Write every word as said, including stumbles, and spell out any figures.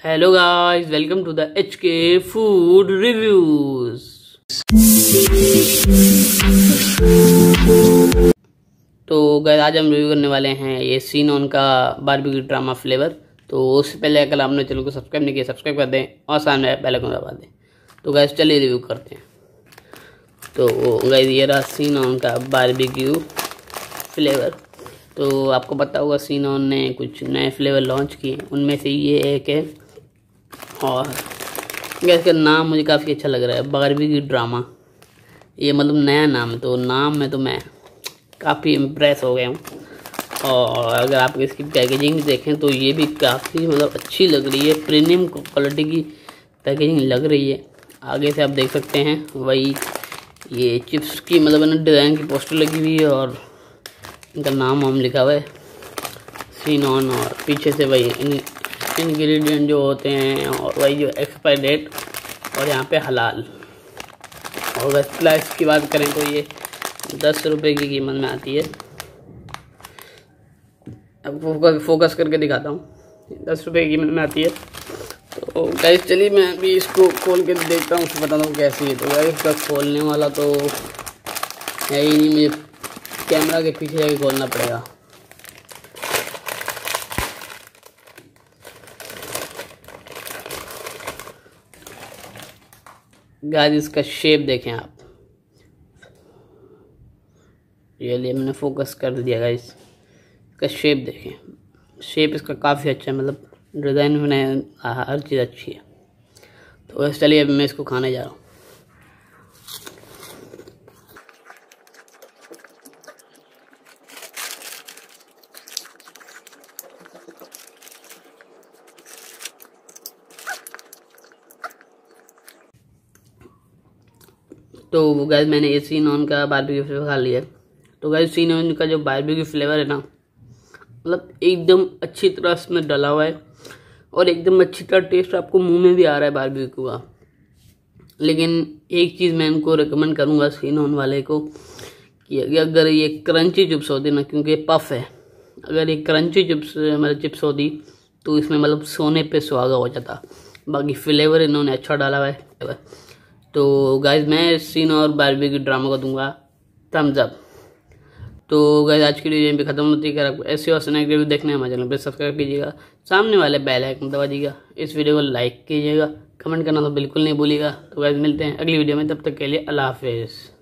Hello guys, welcome to the H K food reviews. तो guys आज हम review करने वाले हैं ये सीनोन का बारबेक्यू ड्रामा फ्लेवर। तो उससे पहले अगर आपने चैनल को सब्सक्राइब नहीं किया सब्सक्राइब कर दें और सामने बेल आइकन दबा दें। तो गाइस चलिए रिव्यू करते हैं। तो गाइस ये रहा सीनोन का बारबेक्यू फ्लेवर। तो आपको पता होगा सीनोन ने कुछ नए फ्लेवर लॉन्च किए, उनमें से ये एक है और इसका नाम मुझे काफ़ी अच्छा लग रहा है, बारबेक्यू ड्रामा। ये मतलब नया नाम है, तो नाम में तो मैं काफ़ी इम्प्रेस हो गया हूँ। और अगर आप इसकी पैकेजिंग देखें तो ये भी काफ़ी मतलब अच्छी लग रही है, प्रीमियम क्वालिटी की पैकेजिंग लग रही है। आगे से आप देख सकते हैं वही ये चिप्स की मतलब डिज़ाइन की पोस्टर लगी हुई है और इनका नाम वाम लिखा हुआ है सीनोन, और पीछे से वही इंग्रेडिएंट जो होते हैं और वही जो एक्सपायर डेट और यहाँ पे हलाल। और अगर प्राइस की बात करें तो ये दस रुपये की कीमत में आती है। अब फोकस फोकस करके दिखाता हूँ, दस रुपये की कीमत में आती है। तो गाइस चलिए मैं अभी इसको खोल के देखता हूँ, उसको बताता हूँ कैसी है। तो गाइस इसका खोलने वाला तो है ही नहीं, मुझे कैमरा के पीछे जाके खोलना पड़ेगा। गाइस इसका शेप देखें आप, ये लिए मैंने फोकस कर दिया गाइस। इसका शेप देखें, शेप इसका काफ़ी अच्छा है, मतलब डिज़ाइन में हर चीज़ अच्छी है। तो बस चलिए अब मैं इसको खाने जा रहा हूँ। तो गाइस मैंने ये सीनोन का बारबेक्यू फ्लेवर खा लिया। तो गाइस सीनोन का जो बारबेक्यू फ्लेवर है ना, मतलब एकदम अच्छी तरह इसमें डला हुआ है और एकदम अच्छी तरह टेस्ट आपको मुंह में भी आ रहा है बारबेक्यू का। लेकिन एक चीज़ मैं इनको रिकमेंड करूँगा सीनोन वाले को कि अगर ये क्रंची चिप्स होती ना, क्योंकि ये पफ है, अगर ये क्रंची चिप्स मतलब चिप्स होती तो इसमें मतलब सोने पे सुहागा हो जाता। बाकी फ्लेवर इन्होंने अच्छा डाला हुआ है। तो गाइज मैं सीनोन और बारबेक्यू ड्रामा को दूंगा थम्स अप। तो गाइज आज की वीडियो यहीं पे खत्म होती है। अगर आपको ऐसे और स्नैक रिव्यू देखने हैं हमारे चैनल पे सब्सक्राइब कीजिएगा, सामने वाले बेल आइकन दबा दीजिएगा, इस वीडियो को लाइक कीजिएगा, कमेंट करना तो बिल्कुल नहीं भूलिएगा। तो गाइज मिलते हैं अगली वीडियो में, तब तक के लिए अल्लाह हाफिज़।